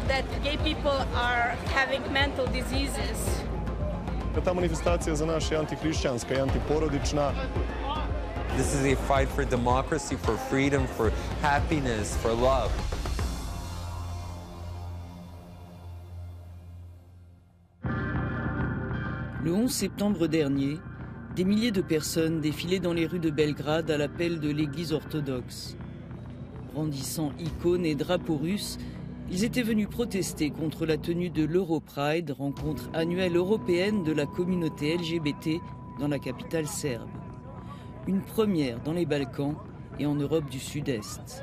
that gay people are having mental diseases. Ta manifestacija za nas je antihrišćanska i antiporodična. This is a fight for democracy, for freedom, for happiness, for love. Le 11 septembre dernier, des milliers de personnes défilaient dans les rues de Belgrade à l'appel de l'Église orthodoxe. Brandissant icônes et drapeaux russes, ils étaient venus protester contre la tenue de l'Europride, rencontre annuelle européenne de la communauté LGBT dans la capitale serbe. Une première dans les Balkans et en Europe du Sud-Est.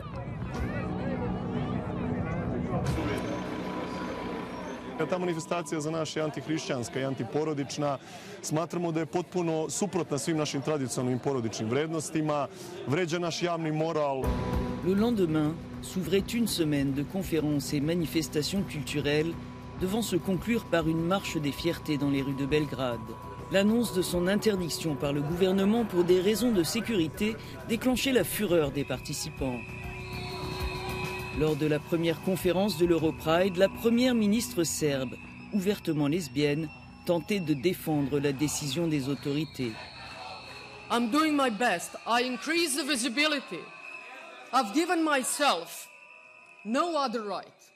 Ta manifestacija za nas je antihrišćanska i antiporodična. Smatramo da je potpuno suprotna svim našim tradicionalnim porodičnim vrednostima, vređa naš javni moral. Le lendemain s'ouvrait une semaine de conférences et manifestations culturelles devant se conclure par une marche des fiertés dans les rues de Belgrade. L'annonce de son interdiction par le gouvernement pour des raisons de sécurité déclenchait la fureur des participants. Lors de la première conférence de l'Europride, la première ministre serbe, ouvertement lesbienne, tentait de défendre la décision des autorités. I'm doing my best. I increase the visibility. I've given myself no other right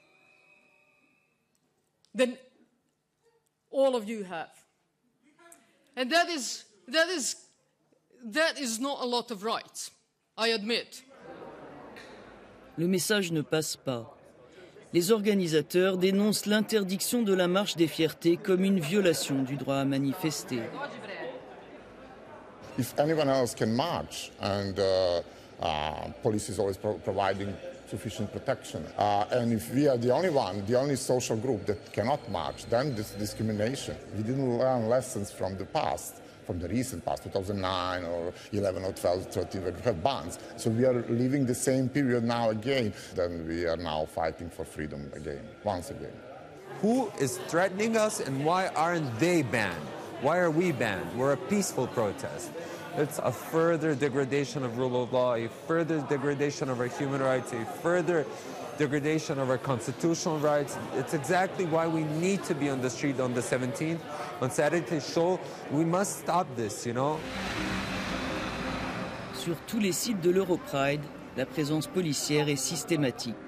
than all of you have. And that is not a lot of rights, I admit. Le message ne passe pas. Les organisateurs dénoncent l'interdiction de la marche des fiertés comme une violation du droit à manifester. If anyone else can march and police is always providing sufficient protection. And if we are the only one, the only social group that cannot march, then this discrimination. We didn't learn lessons from the past, from the recent past, 2009 or 11 or 12, 13, where we had bans. So we are living the same period now again. Then we are now fighting for freedom again, once again. Who is threatening us and why aren't they banned? Why are we banned? We're a peaceful protest. It's a further degradation of rule of law, a further degradation of our human rights, a further degradation of our constitutional rights. It's exactly why we need to be on the street on the 17th, on Saturday to show we must stop this, you know. Sur tous les sites de l'Europride, la présence policière est systématique.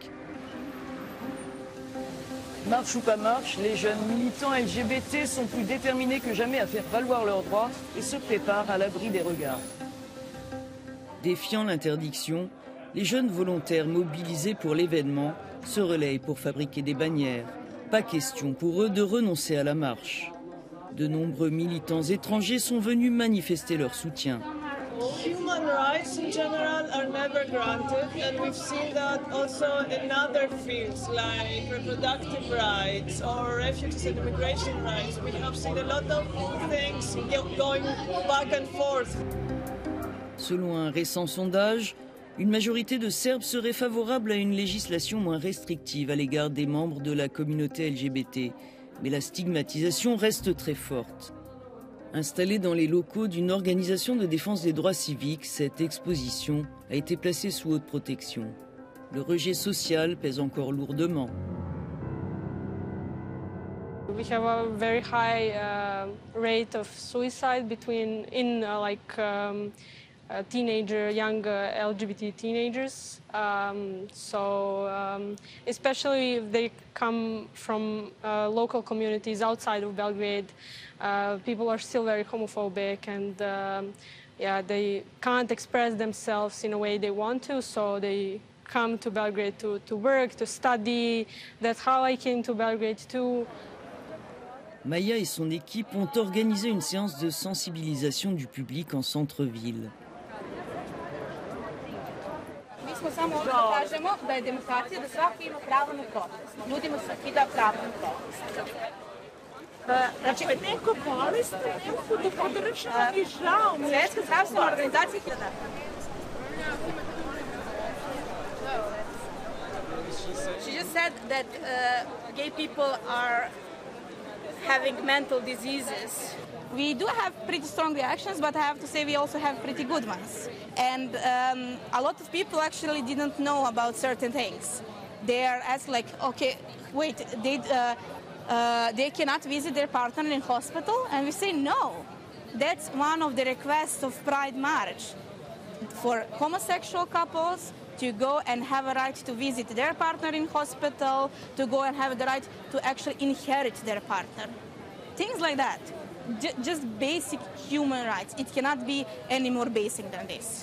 Marche ou pas marche, les jeunes militants LGBT sont plus déterminés que jamais à faire valoir leurs droits et se préparent à l'abri des regards. Défiant l'interdiction, les jeunes volontaires mobilisés pour l'événement se relayent pour fabriquer des bannières. Pas question pour eux de renoncer à la marche. De nombreux militants étrangers sont venus manifester leur soutien. Human rights in general are never granted, and we've seen that also in other fields like reproductive rights or refugees and immigration rights. We have seen a lot of things going back and forth. Selon un récent sondage, une majorité de Serbes serait favorable à une législation moins restrictive à l'égard des membres de la communauté LGBT. Mais la stigmatisation reste très forte. Installée dans les locaux d'une organisation de défense des droits civiques, cette exposition a été placée sous haute protection. Le rejet social pèse encore lourdement. We have a very high rate of suicide young LGBT teenagers. Especially if they come from local communities outside of Belgrade, people are still very homophobic and they can't express themselves in a way they want to, so they come to Belgrade to work, to study. That's how I came to Belgrade too. Maya et son équipe ont organisé une séance de sensibilisation du public en centre-ville. Smo samo ovdje da kažemo da je demokracija, da svaki ima pravo na protest. Nudimo svaki da pravo na protest. Znači, neko bolestan, neko da podržava i žao. Svjetska zdravstvena organizacija hiljada. She just said that gay people are having mental diseases. We do have pretty strong reactions, but I have to say we also have pretty good ones. And a lot of people actually didn't know about certain things. they are asked like, okay, wait, they cannot visit their partner in hospital? And we say no. That's one of the requests of Pride March for homosexual couples to go and have a right to visit their partner in hospital, to go and have the right to actually inherit their partner. Things like that. Just basic human rights. It cannot be any more basic than this.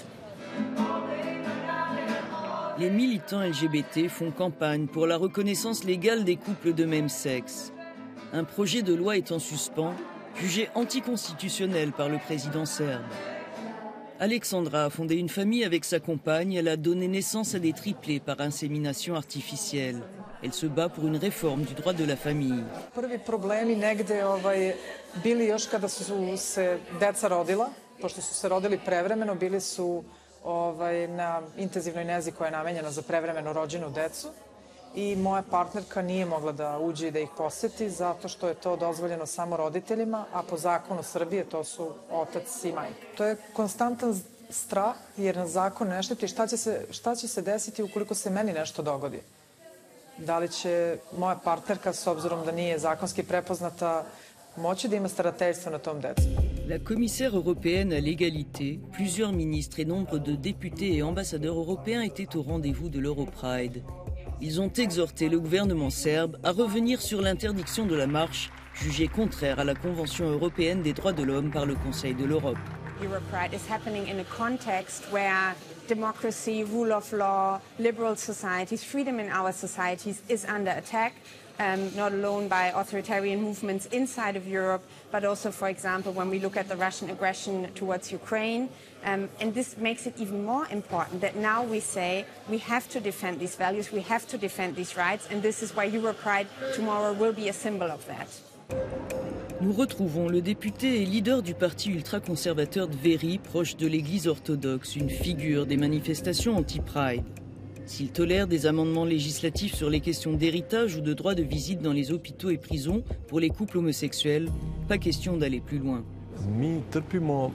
Les militants LGBT font campagne pour la reconnaissance légale des couples de même sexe. Un projet de loi est en suspens, jugé anticonstitutionnel par le président serbe. Alexandra a fondé une famille avec sa compagne. Elle a donné naissance à des triplés par insémination artificielle. Elle se bat pour une réforme du droit de la famille. Prvi problemi negde bili još kada su se deca rodila, pošto su se rodili prevremeno, bili su na intenzivnoj nezi koja je namenjena za prevremeno rođenu decu. I moja partnerka nije mogla da uđe i da ih poseti zato što je to dozvoljeno samo roditeljima, a po zakonu Srbije to su otac i majka. To je konstantan strah jer na zakon ne štiti šta će se desiti ukoliko se meni nešto dogodi. Da li će moja partnerka, s obzirom da nije zakonski prepoznata, moći da ima starateljstvo na tom decu? La commissaire européenne à l'égalité, plusieurs ministres et nombre de députés et ambassadeurs européens étaient au rendez-vous de l'Europride. Ils ont exhorté le gouvernement serbe à revenir sur l'interdiction de la marche, jugée contraire à la Convention européenne des droits de l'homme par le Conseil de l'Europe. Europride is happening in a context where democracy, rule of law, liberal societies, freedom in our societies is under attack, not alone by authoritarian movements inside of Europe, but also, for example, when we look at the Russian aggression towards Ukraine. And this makes it even more important that now we say we have to defend these values, we have to defend these rights, and this is why Europride tomorrow will be a symbol of that. Nous retrouvons le député et leader du parti ultra-conservateur Dveri, proche de l'Église orthodoxe, une figure des manifestations anti-Pride. S'il tolère des amendements législatifs sur les questions d'héritage ou de droit de visite dans les hôpitaux et prisons pour les couples homosexuels, pas question d'aller plus loin. Mi trpimo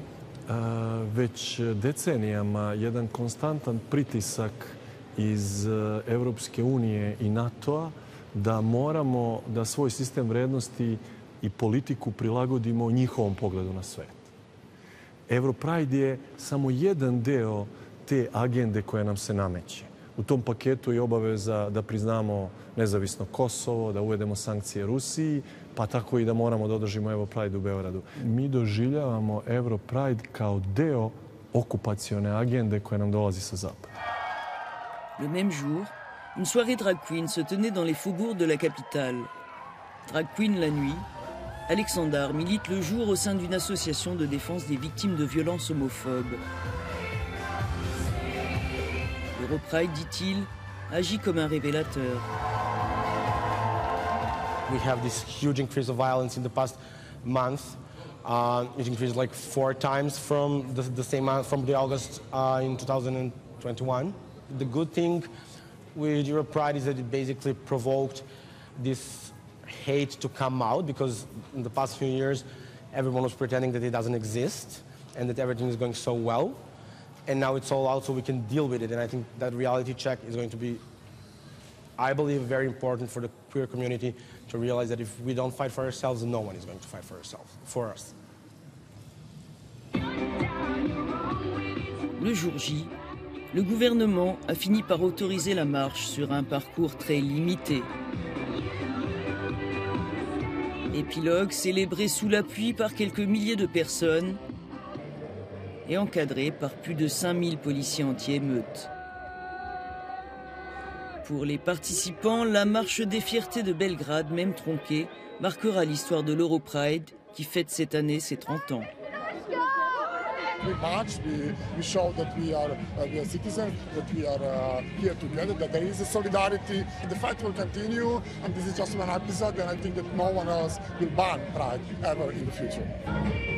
već decenijama jedan konstantan pritisak iz Evropske unije i NATO-a da moramo da svoj sistem vrednosti i politiku prilagodimo njihovom pogledu na svet. Europride je samo jedan deo te agende koja nam se nameće. U tom paketu je obaveza da priznamo nezavisno Kosovo, da uvedemo sankcije Rusiji, pa tako i da moramo da održimo Europride u Beogradu. Mi doživljavamo Europride kao deo okupacione agende koja nam dolazi sa zapada. Le même jour, une soirée drag queen se tenait dans les faubourgs de la capitale. Drag queen la nuit, Alexandar milite le jour au sein d'une association de défense des victimes de violences homophobes. Europride, dit-il, agit comme un révélateur. We have this huge increase of violence in the past month. It increased like 4 times from the same month, from the August in 2021. The good thing with Europride is that it basically provoked this hate to come out, because in the past few years everyone was pretending that it doesn't exist and that everything is going so well. And now it's all out so we can deal with it. And I think that reality check is going to be, I believe, very important for the queer community to realize that if we don't fight for ourselves, no one is going to fight for us. Le jour J, le gouvernement a fini par autoriser la marche sur un parcours très limité. Épilogue célébré sous la pluie par quelques milliers de personnes et encadré par plus de 5000 policiers anti-émeutes. Pour les participants, la marche des fiertés de Belgrade, même tronquée, marquera l'histoire de l'Europride qui fête cette année ses 30 ans. We march, we show that we are citizens, that we are here together, that there is a solidarity. The fight will continue, and this is just one episode, and I think that no one else will ban Pride ever in the future.